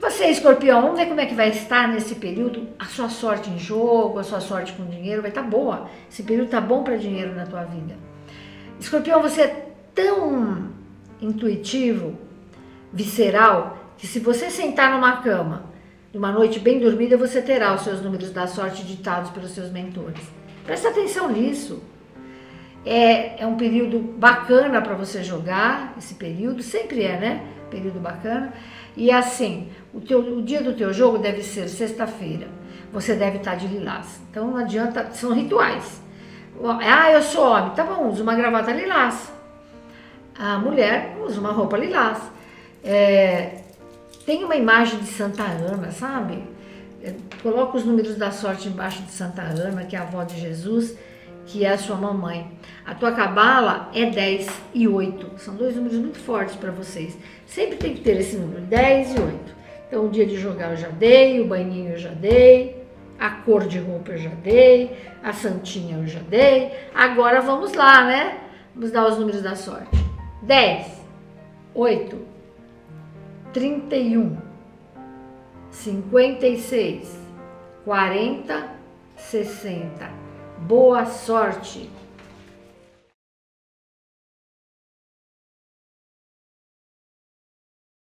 Você, escorpião, vamos ver como é que vai estar nesse período a sua sorte em jogo, a sua sorte com dinheiro, vai estar boa. Esse período tá bom para dinheiro na tua vida. Escorpião, você é tão intuitivo, visceral, que se você sentar numa cama, numa noite bem dormida, você terá os seus números da sorte ditados pelos seus mentores. Presta atenção nisso. É um período bacana para você jogar, esse período, sempre é, né? Período bacana. E assim, o dia do teu jogo deve ser sexta-feira. Você deve estar de lilás. Então não adianta, são rituais. Ah, eu sou homem. Tá bom, usa uma gravata lilás. A mulher usa uma roupa lilás. Tem uma imagem de Santa Ana, sabe? Coloca os números da sorte embaixo de Santa Ana, que é a avó de Jesus, que é a sua mamãe. A tua cabala é 10 e 8. São dois números muito fortes para vocês. Sempre tem que ter esse número, 10 e 8. Então o dia de jogar eu já dei, o banhinho eu já dei, a cor de roupa eu já dei, a santinha eu já dei. Agora vamos lá, né? Vamos dar os números da sorte. 10, 8, 31, 56, 40, 60. Boa sorte!